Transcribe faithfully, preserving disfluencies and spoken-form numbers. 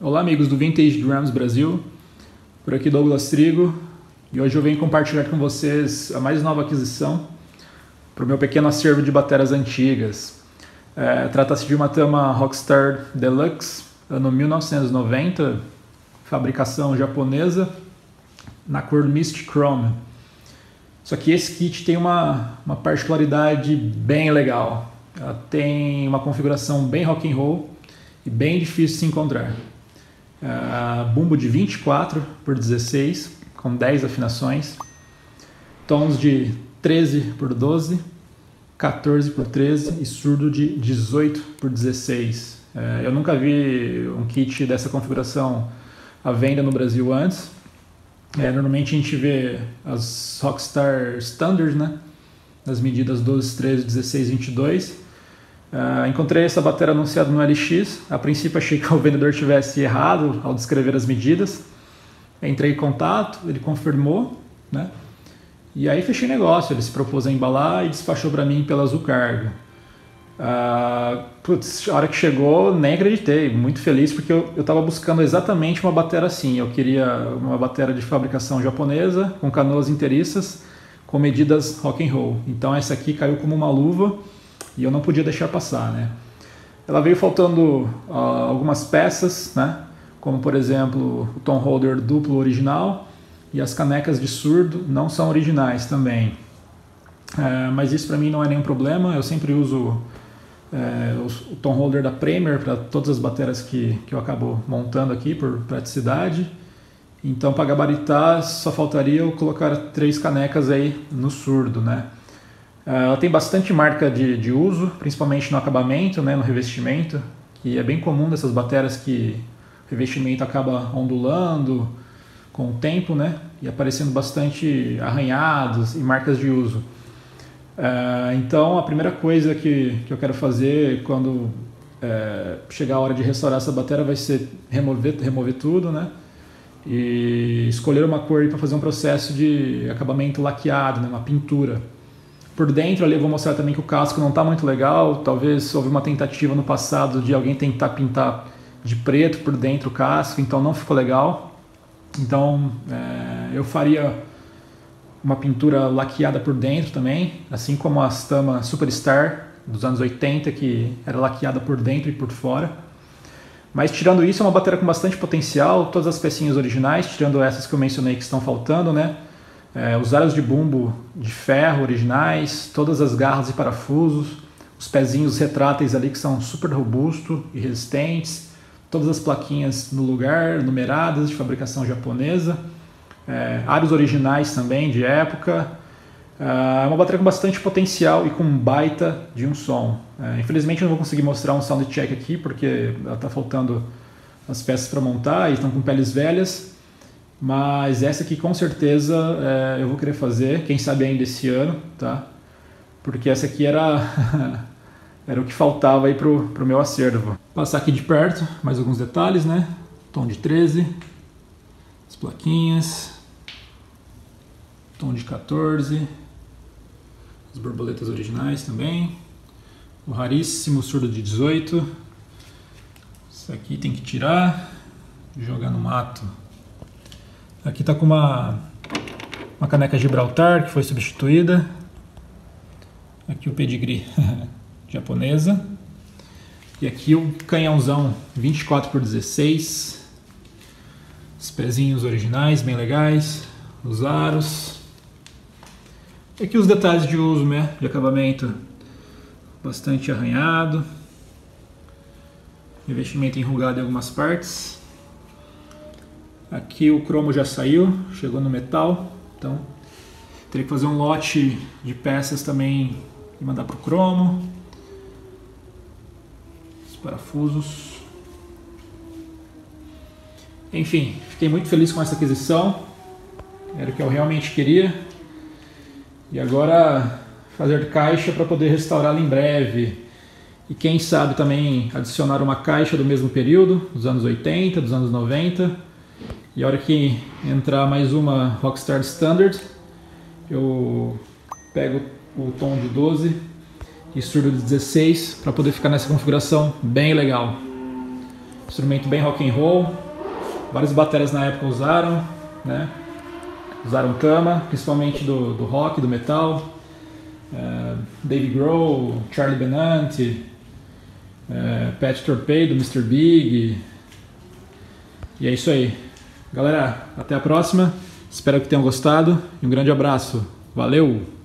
Olá amigos do Vintage Drums Brasil, por aqui Douglas Trigo, e hoje eu venho compartilhar com vocês a mais nova aquisição para o meu pequeno acervo de bateras antigas. É, Trata-se de uma Tama Rockstar Deluxe, ano mil novecentos e noventa, fabricação japonesa, na cor Mist Chrome. Só que esse kit tem uma, uma particularidade bem legal. Ela tem uma configuração bem rock and roll e bem difícil de se encontrar. Uh, bumbo de vinte e quatro por dezesseis, com dez afinações, tons de treze por doze, quatorze por treze e surdo de dezoito por dezesseis. Uh, eu nunca vi um kit dessa configuração à venda no Brasil antes. Uh, normalmente a gente vê as Rockstar Standard, né, nas medidas doze, treze, dezesseis, vinte e dois. Uh, encontrei essa bateria anunciada no L X. A princípio achei que o vendedor tivesse errado ao descrever as medidas. Entrei em contato, ele confirmou, né? E aí fechei negócio. Ele se propôs a embalar e despachou para mim pela Azul Cargo. Uh, putz, a hora que chegou, nem acreditei. Muito feliz porque eu estava buscando exatamente uma bateria assim. Eu queria uma bateria de fabricação japonesa, com canoas inteiriças, com medidas rock and roll. Então essa aqui caiu como uma luva. E eu não podia deixar passar, né? Ela veio faltando uh, algumas peças, né? Como por exemplo o tom holder duplo original e as canecas de surdo não são originais também. Uh, mas isso para mim não é nenhum problema. Eu sempre uso uh, o, o tom holder da Premier para todas as baterias que, que eu acabo montando aqui por praticidade. Então para gabaritar só faltaria eu colocar três canecas aí no surdo, né? Ela tem bastante marca de, de uso, principalmente no acabamento, né, no revestimento, que é bem comum dessas baterias que o revestimento acaba ondulando com o tempo, né, e aparecendo bastante arranhados e marcas de uso. Uh, então a primeira coisa que, que eu quero fazer quando uh, chegar a hora de restaurar essa bateria vai ser remover, remover tudo, né, e escolher uma cor para fazer um processo de acabamento laqueado, né, uma pintura. Por dentro ali eu vou mostrar também que o casco não está muito legal. Talvez houve uma tentativa no passado de alguém tentar pintar de preto por dentro o casco, então não ficou legal. Então é, eu faria uma pintura laqueada por dentro também, assim como a Tama Superstar dos anos oitenta, que era laqueada por dentro e por fora. Mas tirando isso, é uma bateria com bastante potencial, todas as pecinhas originais, tirando essas que eu mencionei que estão faltando, né? É, os aros de bumbo de ferro originais, todas as garras e parafusos, os pezinhos retráteis ali que são super robustos e resistentes, todas as plaquinhas no lugar, numeradas, de fabricação japonesa, é, aros originais também de época. É uma bateria com bastante potencial e com um baita de um som. É, infelizmente eu não vou conseguir mostrar um sound check aqui porque está faltando as peças para montar e estão com peles velhas. Mas essa aqui com certeza é, eu vou querer fazer, quem sabe ainda esse ano, tá? Porque essa aqui era, era o que faltava aí pro, pro meu acervo. Vou passar aqui de perto, mais alguns detalhes, né? Tom de treze, as plaquinhas, tom de quatorze, as borboletas originais também, o raríssimo surdo de dezoito. Isso aqui tem que tirar, jogar no mato. Aqui está com uma, uma caneca Gibraltar que foi substituída. Aqui o pedigree japonesa. E aqui o canhãozão vinte e quatro por dezesseis. Os pezinhos originais, bem legais. Os aros. E aqui os detalhes de uso, né, de acabamento. Bastante arranhado. Revestimento enrugado em algumas partes. Aqui o cromo já saiu, chegou no metal, então teria que fazer um lote de peças também e mandar para o cromo. Os parafusos. Enfim, fiquei muito feliz com essa aquisição, era o que eu realmente queria. E agora fazer caixa para poder restaurá-la em breve. E quem sabe também adicionar uma caixa do mesmo período, dos anos oitenta, dos anos noventa. E a hora que entrar mais uma Rockstar Standard, eu pego o tom de doze e surdo de dezesseis para poder ficar nessa configuração bem legal. instrumento bem rock and roll. Várias baterias na época usaram, né? Usaram Tama, principalmente do, do rock, do metal. Uh, Dave Grohl, Charlie Benante, uh, Pat Torpedo, mister Big. E é isso aí. Galera, até a próxima. Espero que tenham gostado e um grande abraço. Valeu!